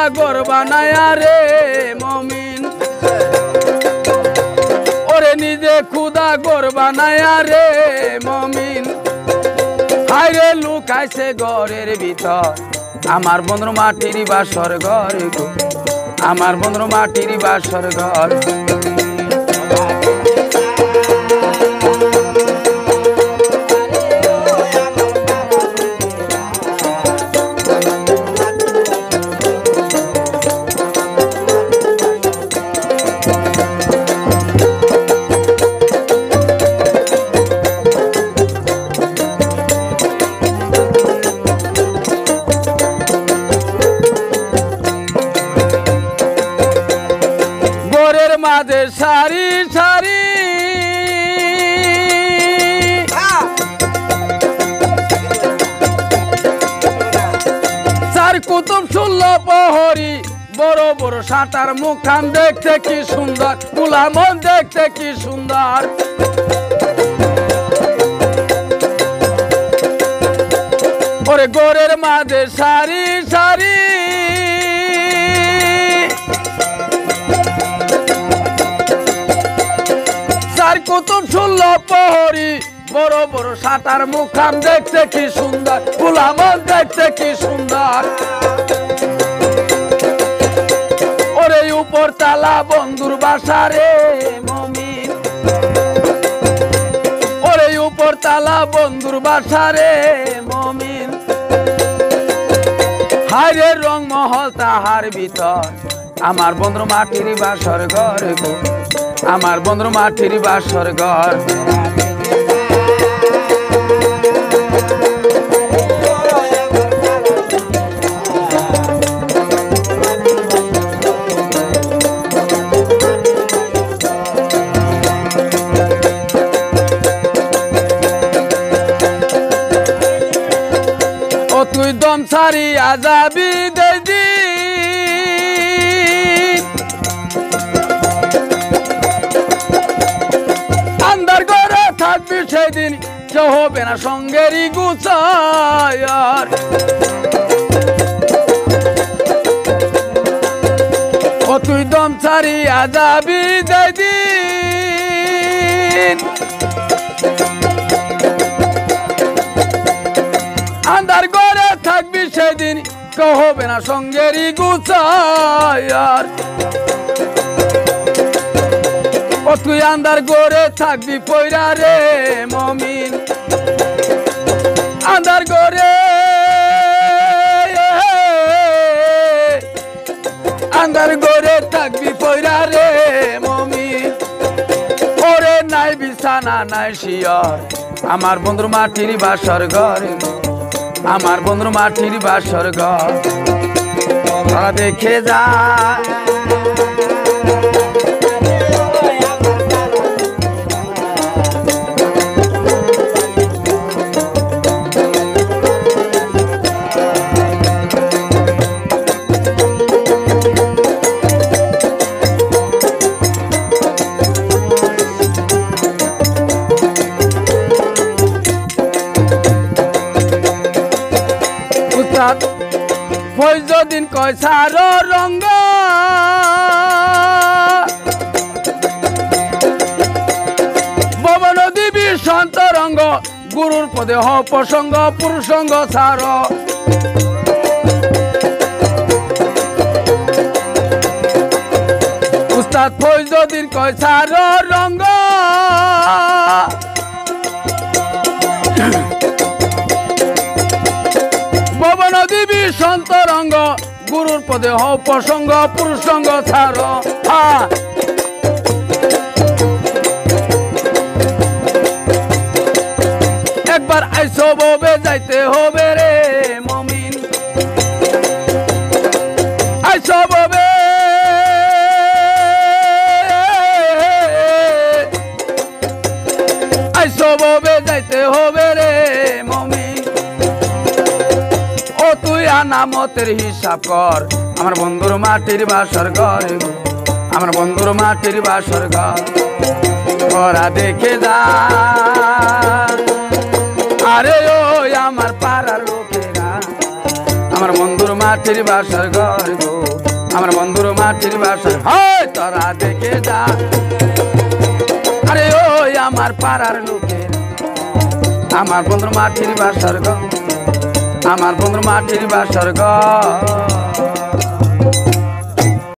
ঘর বানায়া রে মমিন ওরে নিজে খুদা ঘর বানায়া রে মমিন হায়রে লুকাইছে ঘরের ভিতর আমার বন্ধুর মাটির বাসর ঘর গো আমার বন্ধুর মাটির বাসর ঘর মাঝে সারি সারি চার কুতুব শুনল প্রহরী বড় বড় সাঁটার মুখখান দেখতে কি সুন্দর গুলামন দেখতে কি সুন্দর ওরে গোরের মাঝে সারি সারি কুতুব শুনল প্রহরী বড় বড় সাঁটার মুখখান দেখতে কি সুন্দর গুলামন দেখতে কি সুন্দর ওরে উপর তালা বন্ধুর বাসা রে মমিন ওরে উপর তালা বন্ধুর বাসা রে মমিন হায়রে রং মহল তাহার ভিতর আমার বন্ধুর মাটির বাসর ঘর গো আমার বন্ধুর মাটির বাসর ঘর ও তুই দম ছাড়িয়া যাবি দেদি থাকবি সেদিন কেউ হবে না সঙ্গেরই গুছায়ার ও তুই দম ছাড়িয়া যাবি যেদিন আন্ধার ঘরে থাকবি সেদিন কেউ হবে না সঙ্গেরই গুছায়ার ও তুই আন্ধার ঘরে থাকবি পয়রা রে মমিন আন্ধার ঘরে আন্ধার ঘরে থাকবি পয়রা রে মমিন ওরে নাই বিছানা নাই শিয়র আমার বন্ধুর মাটির বাসর ঘর আমার বন্ধুর মাটির বাসর ঘর দেখে যা ফৈজদিন কয় সার রঙ্গ ভবন দিবি সন্তরঙ্গ গুরুর পদে হ প্রসঙ্গ পুরুষঙ্গ সার উস্তাদ ফৈজদিন কয় সার রঙ্গ ভবন দিবি সন্তরঙ্গ গুরুর পদে হ প্রসঙ্গ পুরুষঙ্গ ছাড় একবার আইসো ববে যাইতে হবে রে মমিন আইসো ববে আইসো ববে যাইতে হবে রে মমিন ও তুই আনামতের হিসাব কর আমার বন্ধুর মাটির বাসর ঘর আমার বন্ধুর মাটির বাসর ঘর ওরা দেখে যা আরে ও আমার পাড়ার লোকেরা আমার বন্ধুর মাটির বাসর ঘর গো। আমার বন্ধুর মাটির বাসার হয় তোরা দেখে যা। আরে ওই আমার পাড়ার লোকের আমার বন্ধুর মাটির বাসার ঘর, আমার বন্ধুর মাটির বাসার ঘর।